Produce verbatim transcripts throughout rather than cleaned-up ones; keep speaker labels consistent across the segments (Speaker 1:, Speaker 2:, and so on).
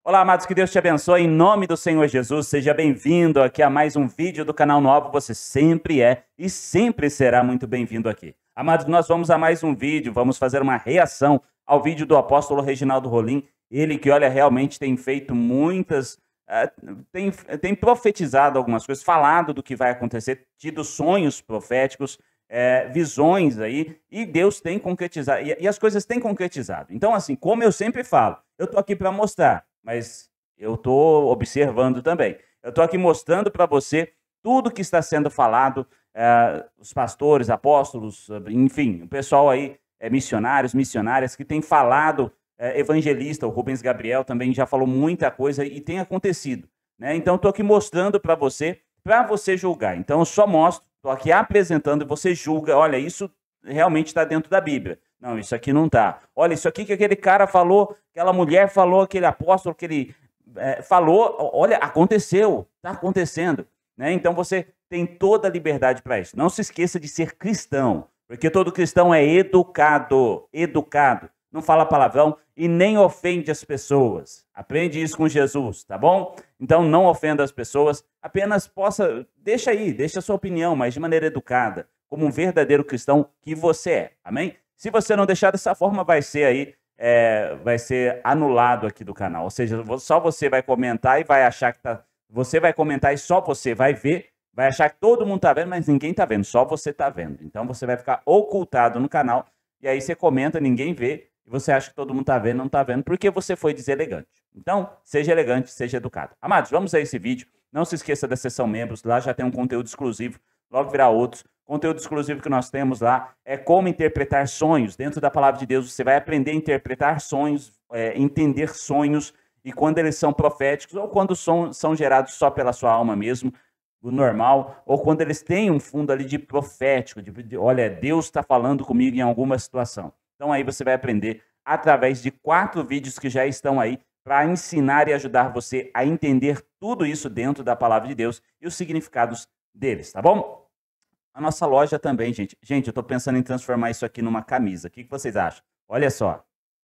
Speaker 1: Olá, amados, que Deus te abençoe em nome do Senhor Jesus. Seja bem-vindo aqui a mais um vídeo do canal Novo. Você sempre é e sempre será muito bem-vindo aqui. Amados, nós vamos a mais um vídeo, vamos fazer uma reação ao vídeo do apóstolo Reginaldo Rolim. Ele que, olha, realmente tem feito muitas, uh, tem, tem profetizado algumas coisas, falado do que vai acontecer, tido sonhos proféticos, É, visões aí, e Deus tem concretizado, e, e as coisas têm concretizado. Então, assim, como eu sempre falo, eu estou aqui para mostrar, mas eu estou observando também. Eu estou aqui mostrando para você tudo que está sendo falado, é, os pastores, apóstolos, enfim, o pessoal aí, é, missionários, missionárias, que tem falado, é, evangelista, o Rubens Gabriel também já falou muita coisa e tem acontecido, né? Então, estou aqui mostrando para você, para você julgar. Então, eu só mostro, estou aqui apresentando e você julga, olha, isso realmente está dentro da Bíblia. Não, isso aqui não está. Olha, isso aqui que aquele cara falou, aquela mulher falou, aquele apóstolo que ele é, falou, olha, aconteceu, está acontecendo. Né? Então você tem toda a liberdade para isso. Não se esqueça de ser cristão, porque todo cristão é educado, educado. Não fala palavrão e nem ofende as pessoas. Aprende isso com Jesus, tá bom? Então não ofenda as pessoas, apenas possa, deixa aí, deixa a sua opinião, mas de maneira educada, como um verdadeiro cristão que você é, amém? Se você não deixar dessa forma, vai ser aí, é, vai ser anulado aqui do canal, ou seja, só você vai comentar e vai achar que tá, você vai comentar e só você vai ver, vai achar que todo mundo tá vendo, mas ninguém tá vendo, só você tá vendo. Então você vai ficar ocultado no canal, e aí você comenta, ninguém vê, e você acha que todo mundo está vendo, não está vendo, porque você foi deselegante. Então, seja elegante, seja educado. Amados, vamos a esse vídeo. Não se esqueça da seção membros, lá já tem um conteúdo exclusivo, logo virá outros. Conteúdo exclusivo que nós temos lá é como interpretar sonhos. Dentro da palavra de Deus, você vai aprender a interpretar sonhos, é, entender sonhos, e quando eles são proféticos, ou quando são, são gerados só pela sua alma mesmo, o normal, ou quando eles têm um fundo ali de profético, de, de olha, Deus está falando comigo em alguma situação. Então aí você vai aprender através de quatro vídeos que já estão aí para ensinar e ajudar você a entender tudo isso dentro da palavra de Deus e os significados deles, tá bom? A nossa loja também, gente. Gente, eu estou pensando em transformar isso aqui numa camisa. O que vocês acham? Olha só.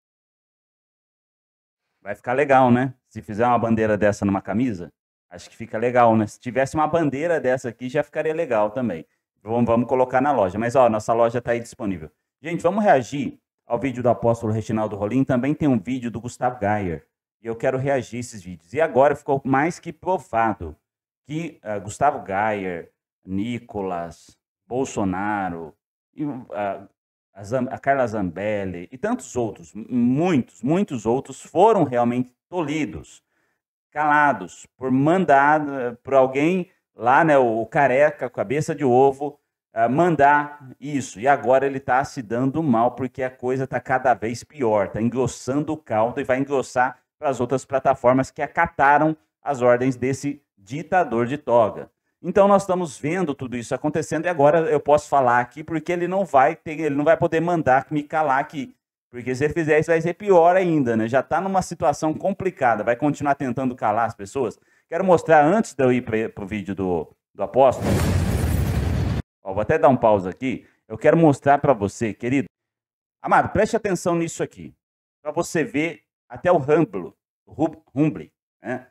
Speaker 1: Vai ficar legal, né? Se fizer uma bandeira dessa numa camisa, acho que fica legal, né? Se tivesse uma bandeira dessa aqui, já ficaria legal também. Vamos, vamos colocar na loja. Mas, ó, nossa loja está aí disponível. Gente, vamos reagir ao vídeo do apóstolo Reginaldo Rolim. Também tem um vídeo do Gustavo Gayer. E eu quero reagir a esses vídeos. E agora ficou mais que provado que uh, Gustavo Gayer, Nicolas, Bolsonaro, e, uh, a, Zam, a Carla Zambelli e tantos outros, muitos, muitos outros foram realmente tolhidos, calados, por mandado, por alguém lá, né, o, o careca, cabeça de ovo, Uh, mandar isso, e agora ele está se dando mal, porque a coisa está cada vez pior, está engrossando o caldo e vai engrossar para as outras plataformas que acataram as ordens desse ditador de toga. Então nós estamos vendo tudo isso acontecendo, e agora eu posso falar aqui, porque ele não vai ter, ele não vai poder mandar me calar aqui, porque se ele fizer isso vai ser pior ainda, né? Já está numa situação complicada, vai continuar tentando calar as pessoas. Quero mostrar, antes de eu ir para o vídeo do, do apóstolo, ó, vou até dar um pausa aqui. Eu quero mostrar para você, querido. Amado, preste atenção nisso aqui. Para você ver até o Rumble. Rumble, né?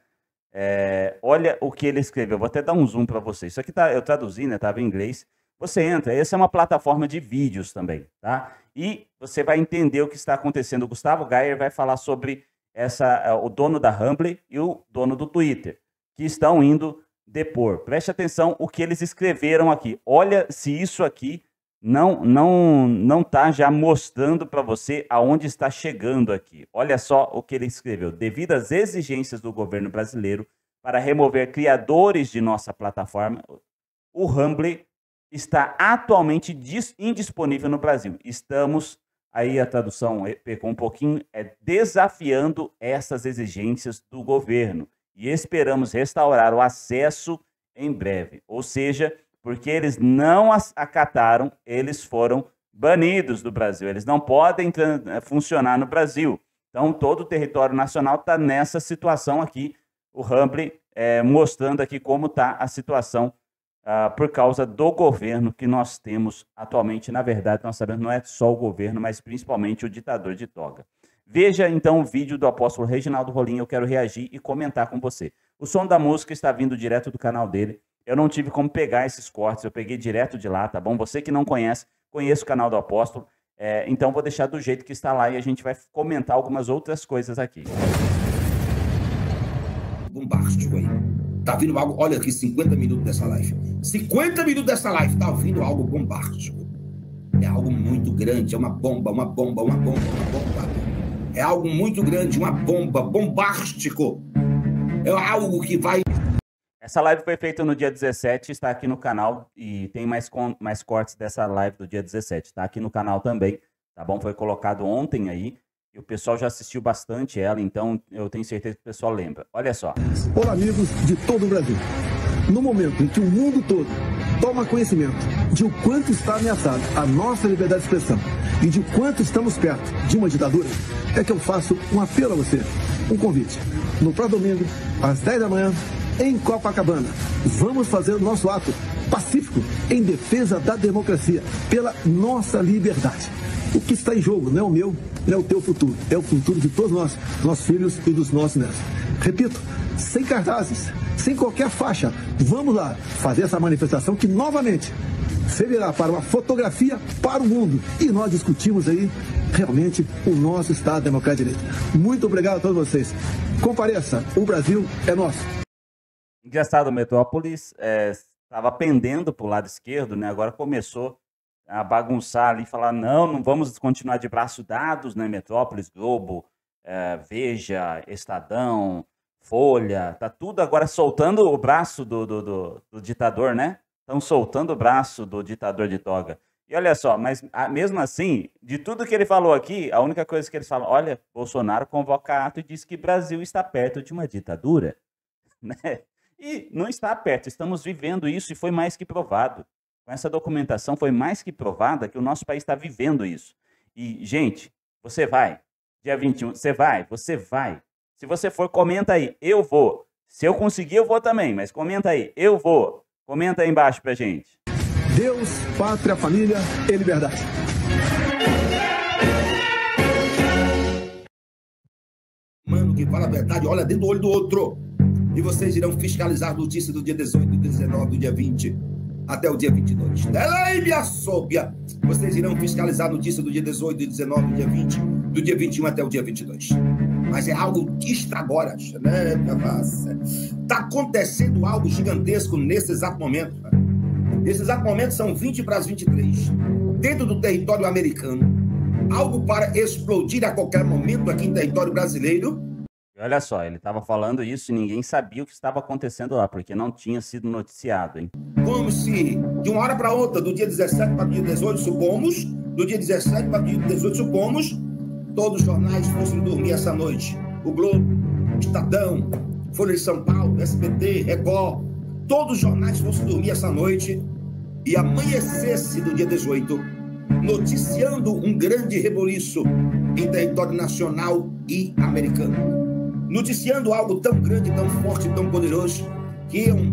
Speaker 1: É, olha o que ele escreveu. Vou até dar um zoom para você. Isso aqui tá, eu traduzi, né? Estava em inglês. Você entra. Essa é uma plataforma de vídeos também, tá? E você vai entender o que está acontecendo. O Gustavo Gayer vai falar sobre essa, o dono da Rumble e o dono do Twitter, que estão indo depor. Preste atenção o que eles escreveram aqui. Olha se isso aqui não não não tá já mostrando para você aonde está chegando aqui. Olha só o que ele escreveu. Devido às exigências do governo brasileiro para remover criadores de nossa plataforma, o Rumble está atualmente indisponível no Brasil. Estamos, aí a tradução pecou um pouquinho, é desafiando essas exigências do governo. E esperamos restaurar o acesso em breve. Ou seja, porque eles não acataram, eles foram banidos do Brasil. Eles não podem funcionar no Brasil. Então, todo o território nacional está nessa situação aqui. O Rumble é, mostrando aqui como está a situação uh, por causa do governo que nós temos atualmente. Na verdade, nós sabemos que não é só o governo, mas principalmente o ditador de toga. Veja então o vídeo do apóstolo Reginaldo Rolim, eu quero reagir e comentar com você. O som da música está vindo direto do canal dele. Eu não tive como pegar esses cortes, eu peguei direto de lá, tá bom? Você que não conhece, conheça o canal do apóstolo, é, então vou deixar do jeito que está lá e a gente vai comentar algumas outras coisas aqui.
Speaker 2: Bombástico aí. Tá vindo algo, olha aqui, cinquenta minutos dessa live. cinquenta minutos dessa live, tá vindo algo bombástico. É algo muito grande, é uma bomba, uma bomba, uma bomba, uma bomba. É algo muito grande, uma bomba, bombástico. É algo que vai...
Speaker 1: Essa live foi feita no dia dezessete, está aqui no canal e tem mais, mais cortes dessa live do dia dezessete. Está aqui no canal também, tá bom? Foi colocado ontem aí e o pessoal já assistiu bastante ela, então eu tenho certeza que o pessoal lembra. Olha só.
Speaker 3: Olá, amigos de todo o Brasil. No momento em que o mundo todo toma conhecimento de o quanto está ameaçada a nossa liberdade de expressão e de quanto estamos perto de uma ditadura, é que eu faço um apelo a você, um convite. No próximo domingo, às dez da manhã, em Copacabana, vamos fazer o nosso ato pacífico em defesa da democracia, pela nossa liberdade. O que está em jogo não é o meu, não é o teu futuro, é o futuro de todos nós, nossos filhos e dos nossos netos. Repito, sem cartazes, sem qualquer faixa, vamos lá fazer essa manifestação que novamente servirá para uma fotografia para o mundo. E nós discutimos aí realmente o nosso Estado Democrático de Direito. Muito obrigado a todos vocês. Compareça, o Brasil é nosso.
Speaker 1: Engraçado, o Metrópolis estava é, pendendo para o lado esquerdo, né? Agora começou a bagunçar ali, falar, não, não vamos continuar de braço dados, né? Metrópolis, Globo, é, Veja, Estadão, Folha, tá tudo agora soltando o braço do, do, do, do ditador, né? Estão soltando o braço do ditador de toga. E olha só, mas a, mesmo assim, de tudo que ele falou aqui, a única coisa que eles falam, olha, Bolsonaro convoca ato e diz que Brasil está perto de uma ditadura, né? E não está perto, estamos vivendo isso e foi mais que provado. Com essa documentação foi mais que provada que o nosso país está vivendo isso. E, gente, você vai, dia vinte e um, você vai, você vai. Se você for, comenta aí, eu vou. Se eu conseguir, eu vou também, mas comenta aí, eu vou. Comenta aí embaixo pra gente.
Speaker 3: Deus, pátria, família e liberdade.
Speaker 2: Mano, que fala a verdade, olha dentro do olho do outro. E vocês irão fiscalizar a notícia do dia dezoito, do dia dezenove, do dia vinte, até o dia vinte e dois. Delei-me sóbia. Vocês irão fiscalizar a notícia do dia dezoito, do dia dezenove, do dia vinte, do dia vinte e um até o dia vinte e dois. Mas é algo que está agora, né? Está acontecendo algo gigantesco nesse exato momento. Nesse exato momento são vinte para as vinte e três. Dentro do território americano, algo para explodir a qualquer momento aqui em território brasileiro.
Speaker 1: Olha só, ele estava falando isso e ninguém sabia o que estava acontecendo lá, porque não tinha sido noticiado, hein?
Speaker 2: Como se, de uma hora para outra, do dia dezessete para o dia dezoito, supomos, do dia dezessete para o dia dezoito, supomos, todos os jornais fossem dormir essa noite. O Globo, Estadão, Folha de São Paulo, S B T, Record, todos os jornais fossem dormir essa noite e amanhecesse do dia dezoito, noticiando um grande reboliço em território nacional e americano. Noticiando algo tão grande, tão forte, tão poderoso, que iam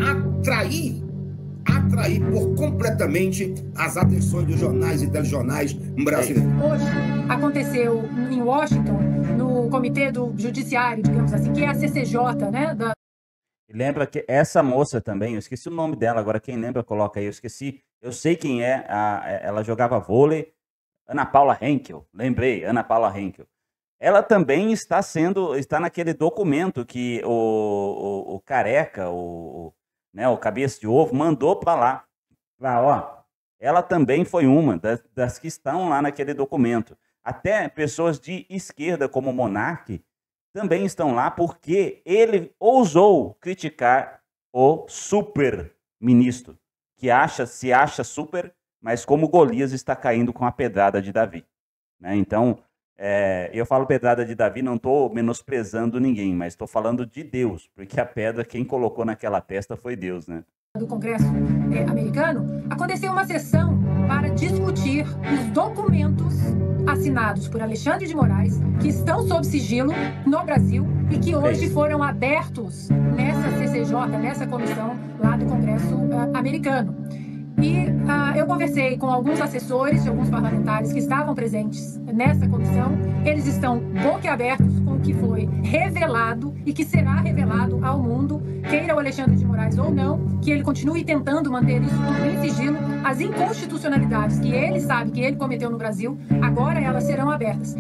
Speaker 2: atrair, atrair por completamente as atenções dos jornais e telejornais brasileiros.
Speaker 4: Hoje aconteceu em Washington, no Comitê do Judiciário, digamos assim, que é a C C J, né? Da...
Speaker 1: Lembra que essa moça também, eu esqueci o nome dela, agora quem lembra coloca aí, eu esqueci, eu sei quem é, a, ela jogava vôlei, Ana Paula Henkel, lembrei, Ana Paula Henkel. Ela também está sendo, está naquele documento que o, o, o Careca, o, né, o Cabeça de Ovo, mandou para lá. Lá, ó, ela também foi uma das, das que estão lá naquele documento. Até pessoas de esquerda, como o Monark, também estão lá porque ele ousou criticar o super ministro, que acha, se acha super, mas como Golias está caindo com a pedrada de Davi. Né? Então, é, eu falo pedrada de Davi, não estou menosprezando ninguém, mas estou falando de Deus, porque a pedra, quem colocou naquela testa foi Deus, né?
Speaker 4: Do Congresso é, americano, aconteceu uma sessão para discutir os documentos assinados por Alexandre de Moraes, que estão sob sigilo no Brasil e que hoje é foram abertos nessa C C J, nessa comissão lá do Congresso uh, americano. E uh, eu conversei com alguns assessores de alguns parlamentares que estavam presentes nessa comissão. Eles estão boquiabertos com o que foi revelado e que será revelado ao mundo, queira o Alexandre de Moraes ou não, que ele continue tentando manter isso tudo em sigilo. As inconstitucionalidades que ele sabe que ele cometeu no Brasil, agora elas serão abertas.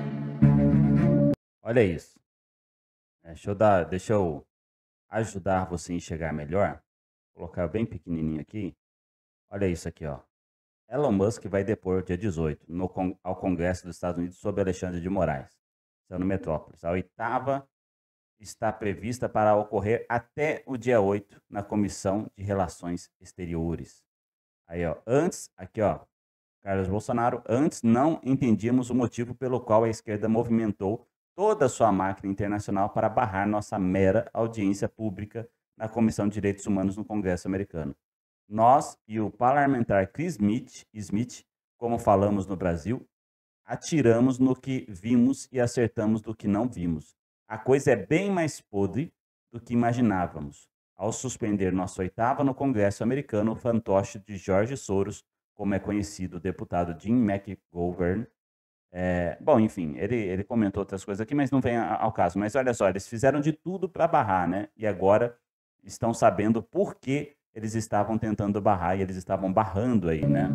Speaker 1: Olha isso. Deixa eu, dar, deixa eu ajudar você a enxergar melhor. Vou colocar bem pequenininho aqui. Olha isso aqui, ó. Elon Musk vai depor dia dezoito no, ao Congresso dos Estados Unidos sobre Alexandre de Moraes, no Metrópolis. A oitava está prevista para ocorrer até o dia oito na Comissão de Relações Exteriores. Aí, ó, antes, aqui, ó, Carlos Bolsonaro, antes não entendíamos o motivo pelo qual a esquerda movimentou toda a sua máquina internacional para barrar nossa mera audiência pública na Comissão de Direitos Humanos no Congresso americano. Nós e o parlamentar Chris Smith, Smith, como falamos no Brasil, atiramos no que vimos e acertamos do que não vimos. A coisa é bem mais podre do que imaginávamos. Ao suspender nossa oitava no Congresso americano, o fantoche de George Soros, como é conhecido o deputado Jim McGovern. É, bom, enfim, ele, ele comentou outras coisas aqui, mas não vem ao caso. Mas olha só, eles fizeram de tudo para barrar, né? E agora estão sabendo por que eles estavam tentando barrar e eles estavam barrando aí, né?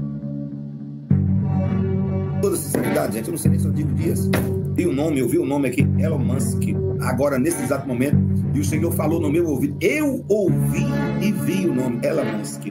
Speaker 2: Toda sinceridade, gente, eu não sei nem se eu digo dias. Vi o nome, eu vi o nome aqui, Elon Musk, agora nesse exato momento, e o Senhor falou no meu ouvido. Eu ouvi e vi o nome, Elon Musk.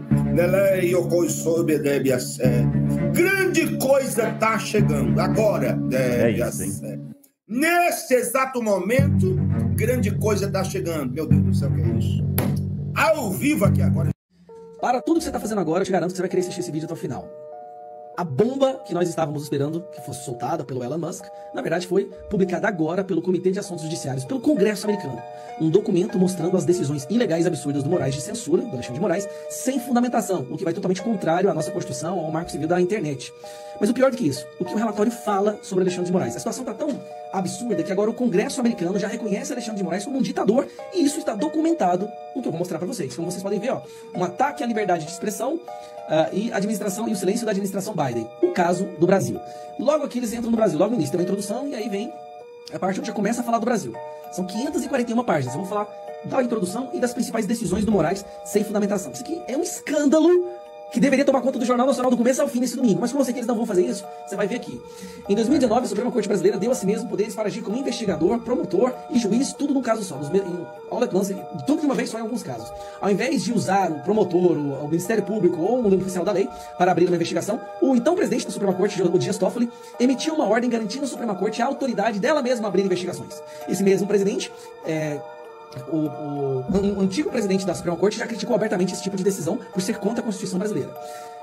Speaker 2: Grande coisa está chegando agora.
Speaker 1: É isso, hein?
Speaker 2: Nesse exato momento, grande coisa está chegando. Meu Deus do céu, o que é isso? Ao vivo aqui agora.
Speaker 5: Para tudo que você está fazendo agora, eu te garanto que você vai querer assistir esse vídeo até o final. A bomba que nós estávamos esperando que fosse soltada pelo Elon Musk, na verdade foi publicada agora pelo Comitê de Assuntos Judiciários, pelo Congresso americano. Um documento mostrando as decisões ilegais e absurdas do Moraes de censura, do Alexandre de Moraes, sem fundamentação, o que vai totalmente contrário à nossa Constituição, ao Marco Civil da internet. Mas o pior do que isso, o que o relatório fala sobre Alexandre de Moraes. A situação está tão absurda que agora o Congresso americano já reconhece Alexandre de Moraes como um ditador, e isso está documentado no que eu vou mostrar para vocês. Como vocês podem ver, ó, um ataque à liberdade de expressão uh, e administração e o silêncio da administração Biden. O caso do Brasil. Logo aqui eles entram no Brasil, logo no início tem uma introdução e aí vem a parte onde já começa a falar do Brasil. São quinhentas e quarenta e uma páginas. Eu vou falar da introdução e das principais decisões do Moraes sem fundamentação. Isso aqui é um escândalo que deveria tomar conta do Jornal Nacional do começo ao fim nesse domingo. Mas como eu sei que eles não vão fazer isso, você vai ver aqui. Em dois mil e dezenove, a Suprema Corte Brasileira deu a si mesmo poderes para agir como investigador, promotor e juiz, tudo num caso só. Nos, em, all at once, tudo de uma vez só em alguns casos. Ao invés de usar o promotor, o, o Ministério Público ou um oficial da lei para abrir uma investigação, o então presidente da Suprema Corte, o Dias Toffoli, emitiu uma ordem garantindo à Suprema Corte a autoridade dela mesma abrir investigações. Esse mesmo presidente... É, O, o, o antigo presidente da Suprema Corte já criticou abertamente esse tipo de decisão por ser contra a Constituição brasileira.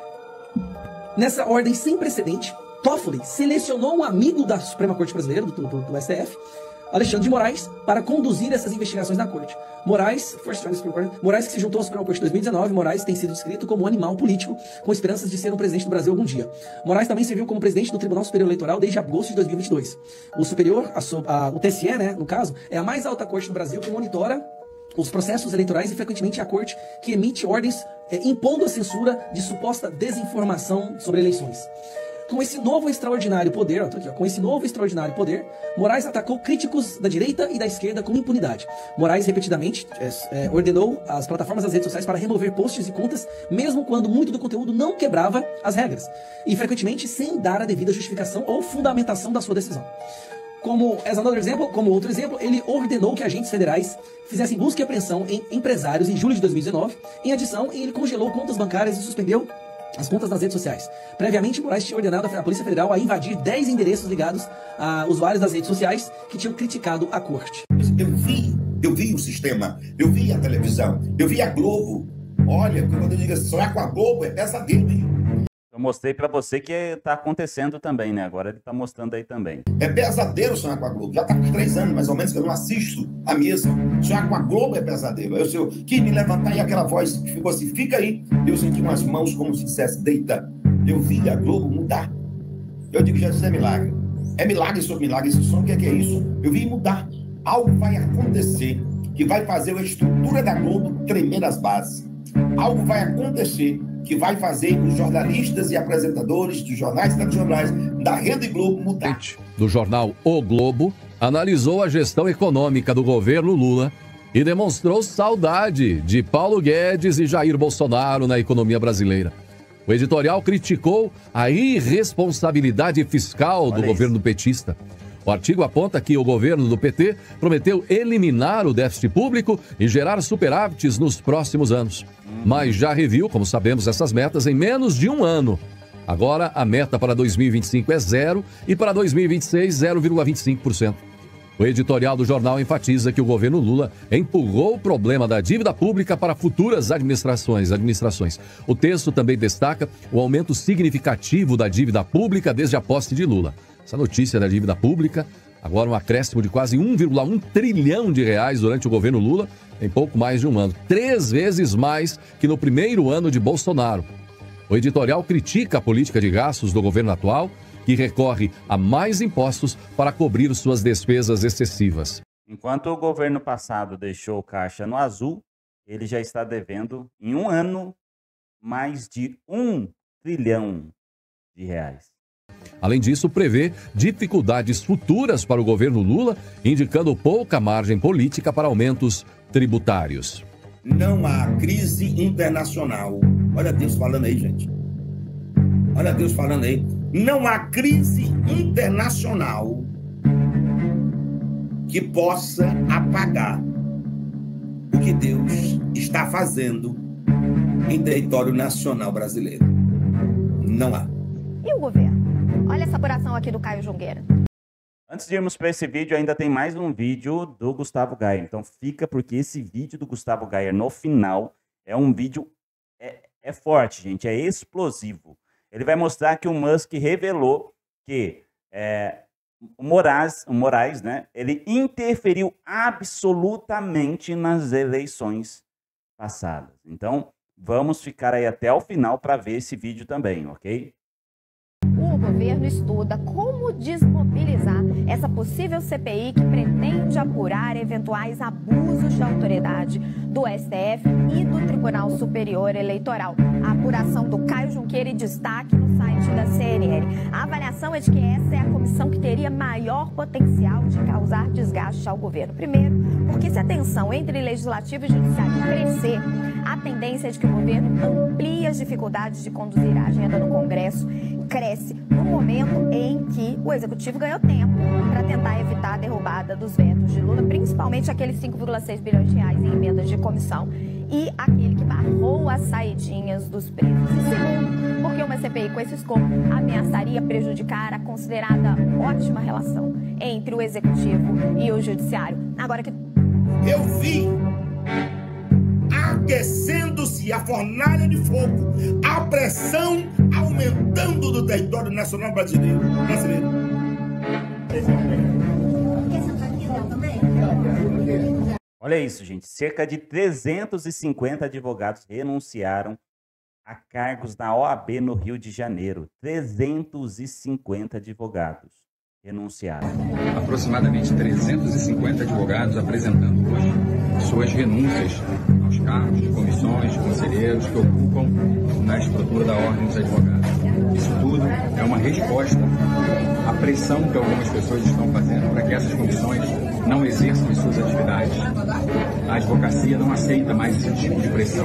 Speaker 5: Nessa ordem sem precedente, Toffoli selecionou um amigo da Suprema Corte Brasileira, do, do, do S T F, Alexandre de Moraes, para conduzir essas investigações na Corte. Moraes, Moraes que se juntou à Suprema Corte em dois mil e dezenove, Moraes tem sido descrito como um animal político com esperanças de ser um presidente do Brasil algum dia. Moraes também serviu como presidente do Tribunal Superior Eleitoral desde agosto de dois mil e vinte e dois. O superior, a, a, o T S E, né, no caso, é a mais alta corte do Brasil que monitora os processos eleitorais e frequentemente é a corte que emite ordens é, impondo a censura de suposta desinformação sobre eleições. Com esse novo extraordinário poder, ó, tô aqui, ó, com esse novo extraordinário poder, Moraes atacou críticos da direita e da esquerda com impunidade. Moraes repetidamente é, é, ordenou as plataformas das redes sociais para remover posts e contas, mesmo quando muito do conteúdo não quebrava as regras, e frequentemente sem dar a devida justificação ou fundamentação da sua decisão. Como, as another example, como outro exemplo, ele ordenou que agentes federais fizessem busca e apreensão em empresários em julho de dois mil e dezenove. Em adição, ele congelou contas bancárias e suspendeu as contas nas redes sociais. Previamente, Moraes tinha ordenado a Polícia Federal a invadir dez endereços ligados a usuários das redes sociais que tinham criticado a corte.
Speaker 2: Eu vi, eu vi o sistema, eu vi a televisão, eu vi a Globo. Olha, quando eu digo sonhar com a Globo é pesadelo, hein?
Speaker 1: Eu mostrei pra você que tá acontecendo também, né? Agora ele tá mostrando aí também.
Speaker 2: É pesadelo sonhar com a Globo. Já tá com três anos, mais ou menos, que eu não assisto a mesa. Sonhar com a Globo é pesadelo. Eu, eu quis me levantar e aquela voz que ficou assim, fica aí. Eu senti umas mãos como se dissesse, deita. Eu vi a Globo mudar. Eu digo, Jesus, é milagre. É milagre sobre milagre. Esse som, o que é, que é isso? Eu vi mudar. Algo vai acontecer que vai fazer a estrutura da Globo tremer as bases. Algo vai acontecer que vai fazer os jornalistas e apresentadores dos jornais e telejornais da Rede Globo mudar.
Speaker 6: Do jornal O Globo, analisou a gestão econômica do governo Lula e demonstrou saudade de Paulo Guedes e Jair Bolsonaro na economia brasileira. O editorial criticou a irresponsabilidade fiscal do
Speaker 1: Olha
Speaker 6: governo
Speaker 1: isso.
Speaker 6: petista. O artigo aponta que o governo do P T prometeu eliminar o déficit público e gerar superávites nos próximos anos. Mas já reviu, como sabemos, essas metas em menos de um ano. Agora, a meta para dois mil e vinte e cinco é zero e para dois mil e vinte e seis, zero vírgula vinte e cinco por cento. O editorial do jornal enfatiza que o governo Lula empurrou o problema da dívida pública para futuras administrações. administrações. O texto também destaca o aumento significativo da dívida pública desde a posse de Lula. Essa notícia da dívida pública, agora um acréscimo de quase um vírgula um trilhão de reais durante o governo Lula, em pouco mais de um ano. Três vezes mais que no primeiro ano de Bolsonaro. O editorial critica a política de gastos do governo atual, que recorre a mais impostos para cobrir suas despesas excessivas.
Speaker 1: Enquanto o governo passado deixou o caixa no azul, ele já está devendo, em um ano, mais de um trilhão de reais.
Speaker 6: Além disso, prevê dificuldades futuras para o governo Lula, indicando pouca margem política para aumentos tributários.
Speaker 2: Não há crise internacional. Olha Deus falando aí, gente. Olha Deus falando aí. Não há crise internacional que possa apagar o que Deus está fazendo em território nacional brasileiro. Não há.
Speaker 7: E o governo? Olha essa apuração aqui do Caio Junqueira.
Speaker 1: Antes de irmos para esse vídeo, ainda tem mais um vídeo do Gustavo Gayer. Então fica, porque esse vídeo do Gustavo Gayer no final é um vídeo... É, é forte, gente. É explosivo. Ele vai mostrar que o Musk revelou que é, o Moraes, o Moraes, né, ele interferiu absolutamente nas eleições passadas. Então, vamos ficar aí até o final para ver esse vídeo também, ok?
Speaker 7: O governo estuda como desmobilizar essa possível C P I que pretende apurar eventuais abusos de autoridade do S T F e do Tribunal Superior Eleitoral. A apuração do Caio Junqueira e destaque no site da C N N. A avaliação é de que essa é a comissão que teria maior potencial de causar desgaste ao governo. Primeiro, porque se a tensão entre legislativo e judiciário crescer, a tendência é de que o governo amplie as dificuldades de conduzir a agenda no Congresso, cresce no momento em que o Executivo ganhou tempo para tentar evitar a derrubada dos vetos de Lula, principalmente aqueles cinco vírgula seis bilhões de reais em emendas de comissão e aquele que barrou as saidinhas dos presos. E segundo, porque uma C P I com esse escopo ameaçaria prejudicar a considerada ótima relação entre o Executivo e o Judiciário. Agora que...
Speaker 2: Eu vi aquecendo-se a fornalha de fogo, a pressão aumentando do território nacional brasileiro. brasileiro.
Speaker 1: Olha isso, gente. Cerca de trezentos e cinquenta advogados renunciaram a cargos na O A B no Rio de Janeiro. trezentos e cinquenta advogados renunciaram.
Speaker 8: Aproximadamente trezentos e cinquenta advogados apresentando hoje suas renúncias aos cargos de comissões, de conselheiros que ocupam na estrutura da Ordem dos Advogados. Isso tudo é uma resposta à pressão que algumas pessoas estão fazendo para que essas comissões não exerçam as suas atividades. A advocacia não aceita mais esse tipo de pressão.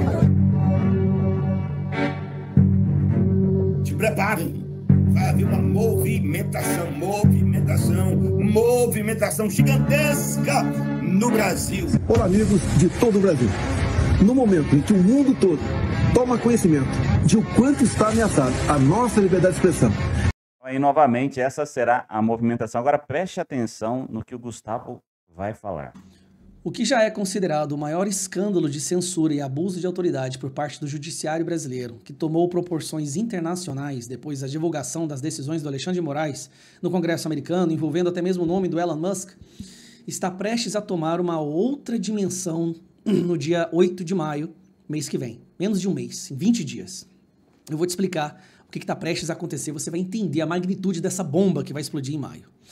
Speaker 2: Te preparem. Vai haver uma movimentação, movimentação, movimentação gigantesca no Brasil.
Speaker 3: Olá, amigos de todo o Brasil. No momento em que o mundo todo toma conhecimento de o quanto está ameaçada a nossa liberdade de expressão.
Speaker 1: E novamente, essa será a movimentação. Agora preste atenção no que o Gustavo vai falar.
Speaker 5: O que já é considerado o maior escândalo de censura e abuso de autoridade por parte do judiciário brasileiro, que tomou proporções internacionais depois da divulgação das decisões do Alexandre de Moraes no Congresso americano, envolvendo até mesmo o nome do Elon Musk, está prestes a tomar uma outra dimensão no dia oito de maio, mês que vem. Menos de um mês, em vinte dias. Eu vou te explicar o que está prestes a acontecer, você vai entender a magnitude dessa bomba que vai explodir em maio.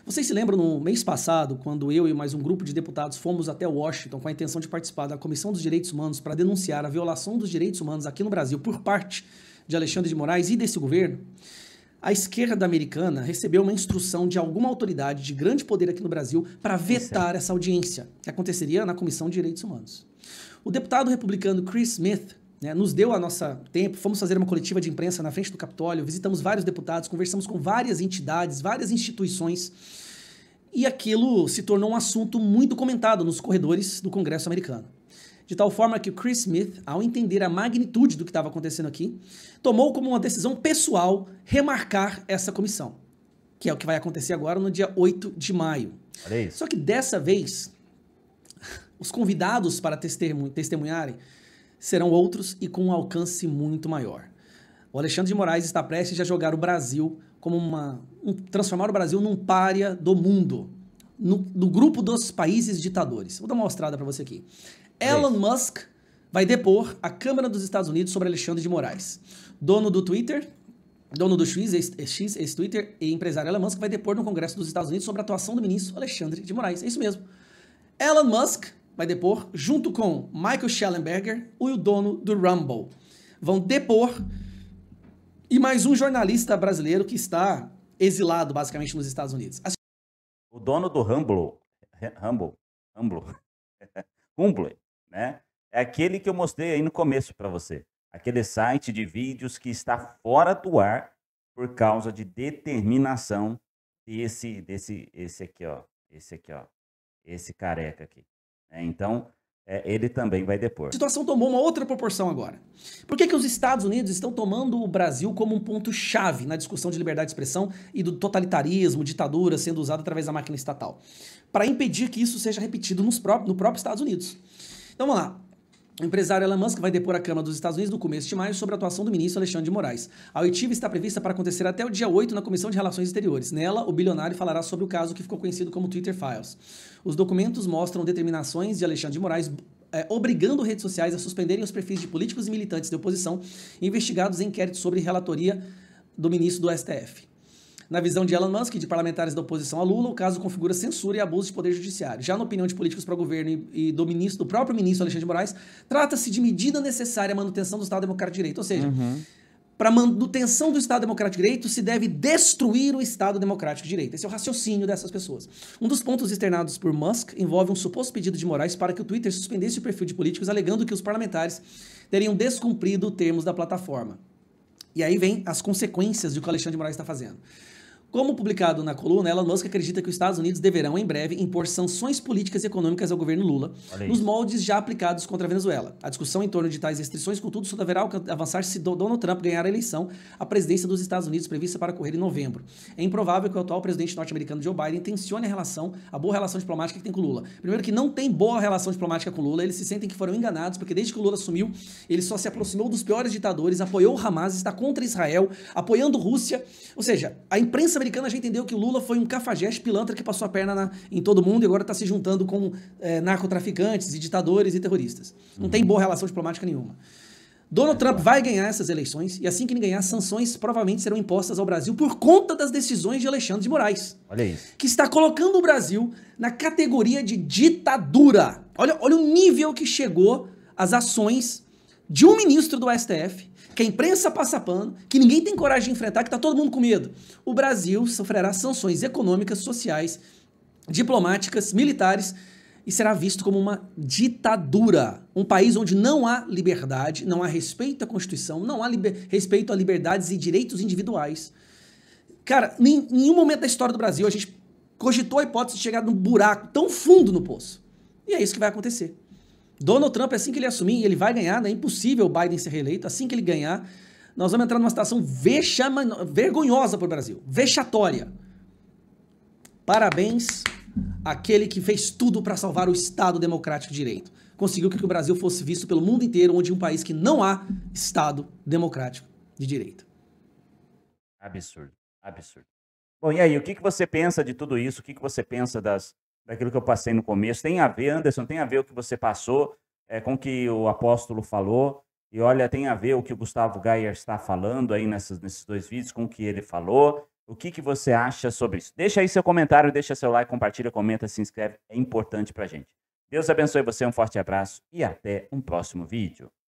Speaker 5: Vocês se lembram no mês passado, quando eu e mais um grupo de deputados fomos até Washington com a intenção de participar da Comissão dos Direitos Humanos para denunciar a violação dos direitos humanos aqui no Brasil por parte de Alexandre de Moraes e desse governo? A esquerda americana recebeu uma instrução de alguma autoridade de grande poder aqui no Brasil para vetar essa audiência, que aconteceria na Comissão de Direitos Humanos. O deputado republicano Chris Smith, né, nos deu a nossa tempo, fomos fazer uma coletiva de imprensa na frente do Capitólio, visitamos vários deputados, conversamos com várias entidades, várias instituições, e aquilo se tornou um assunto muito comentado nos corredores do Congresso americano. De tal forma que o Chris Smith, ao entender a magnitude do que estava acontecendo aqui, tomou como uma decisão pessoal remarcar essa comissão, que é o que vai acontecer agora no dia oito de maio.
Speaker 1: Olha isso.
Speaker 5: Só que dessa vez, os convidados para testemunho, testemunharem serão outros e com um alcance muito maior. O Alexandre de Moraes está prestes a jogar o Brasil como uma... Um, transformar o Brasil num pária do mundo, no, no grupo dos países ditadores. Vou dar uma mostrada para você aqui. Elon Musk vai depor a Câmara dos Estados Unidos sobre Alexandre de Moraes. Dono do Twitter, dono do X, ex-Twitter e empresário Elon Musk vai depor no Congresso dos Estados Unidos sobre a atuação do ministro Alexandre de Moraes. É isso mesmo. Elon Musk vai depor, junto com Michael Schellenberger, o dono do Rumble. Vão depor, e mais um jornalista brasileiro que está exilado, basicamente, nos Estados Unidos.
Speaker 1: O dono do Rumble, Rumble, Rumble, Rumble, né? É aquele que eu mostrei aí no começo para você. Aquele site de vídeos que está fora do ar por causa de determinação desse, desse, esse aqui, ó. Esse aqui, ó. Esse careca aqui. É, então, é, ele também vai depor.
Speaker 5: A situação tomou uma outra proporção agora. Por que que os Estados Unidos estão tomando o Brasil como um ponto-chave na discussão de liberdade de expressão e do totalitarismo, ditadura sendo usada através da máquina estatal? Para impedir que isso seja repetido nos pró no próprio Estados Unidos. Então, vamos lá. O empresário Elon Musk vai depor à Câmara dos Estados Unidos no começo de maio sobre a atuação do ministro Alexandre de Moraes. A oitiva está prevista para acontecer até o dia oito na Comissão de Relações Exteriores. Nela, o bilionário falará sobre o caso que ficou conhecido como Twitter Files. Os documentos mostram determinações de Alexandre de Moraes é, obrigando redes sociais a suspenderem os perfis de políticos e militantes de oposição investigados em inquéritos sobre relatoria do ministro do S T F. Na visão de Elon Musk e de parlamentares da oposição a Lula, o caso configura censura e abuso de poder judiciário. Já na opinião de políticos para o governo e, e do, ministro, do próprio ministro Alexandre de Moraes, trata-se de medida necessária à manutenção do Estado Democrático de Direito. Ou seja, uhum. para a manutenção do Estado Democrático de Direito, se deve destruir o Estado Democrático de Direito. Esse é o raciocínio dessas pessoas. Um dos pontos externados por Musk envolve um suposto pedido de Moraes para que o Twitter suspendesse o perfil de políticos, alegando que os parlamentares teriam descumprido termos da plataforma. E aí vem as consequências do que o Alexandre de Moraes está fazendo. Como publicado na coluna, Elon Musk acredita que os Estados Unidos deverão, em breve, impor sanções políticas e econômicas ao governo Lula, nos moldes já aplicados contra a Venezuela. A discussão em torno de tais restrições, contudo, só deverá avançar se Donald Trump ganhar a eleição à presidência dos Estados Unidos prevista para ocorrer em novembro. É improvável que o atual presidente norte-americano Joe Biden tensione a relação, a boa relação diplomática que tem com Lula. Primeiro que não tem boa relação diplomática com Lula, eles se sentem que foram enganados, porque desde que o Lula assumiu, ele só se aproximou dos piores ditadores, apoiou o Hamas, está contra Israel, apoiando Rússia. Ou seja, a imprensa americana já entendeu que o Lula foi um cafajeste pilantra que passou a perna na, em todo mundo e agora está se juntando com é, narcotraficantes e ditadores e terroristas. Não uhum. tem boa relação diplomática nenhuma. Donald Trump vai ganhar essas eleições e assim que ele ganhar, sanções provavelmente serão impostas ao Brasil por conta das decisões de Alexandre de Moraes.
Speaker 1: Olha isso.
Speaker 5: Que está colocando o Brasil na categoria de ditadura. Olha, olha o nível que chegou as ações de um ministro do S T F, que a imprensa passa pano, que ninguém tem coragem de enfrentar, que está todo mundo com medo. O Brasil sofrerá sanções econômicas, sociais, diplomáticas, militares e será visto como uma ditadura. Um país onde não há liberdade, não há respeito à Constituição, não há respeito a liberdades e direitos individuais. Cara, em nenhum momento da história do Brasil a gente cogitou a hipótese de chegar num buraco tão fundo no poço. E é isso que vai acontecer. Donald Trump, assim que ele assumir, ele vai ganhar, né? É impossível o Biden ser reeleito. Assim que ele ganhar, nós vamos entrar numa situação vexama, vergonhosa para o Brasil. Vexatória. Parabéns àquele que fez tudo para salvar o Estado Democrático de Direito. Conseguiu que o Brasil fosse visto pelo mundo inteiro, onde um país que não há Estado Democrático de Direito.
Speaker 1: Absurdo, absurdo. Bom, e aí, o que, que você pensa de tudo isso? O que, que você pensa das... daquilo que eu passei no começo? Tem a ver, Anderson, tem a ver o que você passou é, com o que o apóstolo falou, e olha, tem a ver o que o Gustavo Geyer está falando aí nessas, nesses dois vídeos com o que ele falou, O que, que você acha sobre isso? Deixa aí seu comentário, deixa seu like, compartilha, comenta, se inscreve. É importante pra gente. Deus abençoe você, um forte abraço e até um próximo vídeo.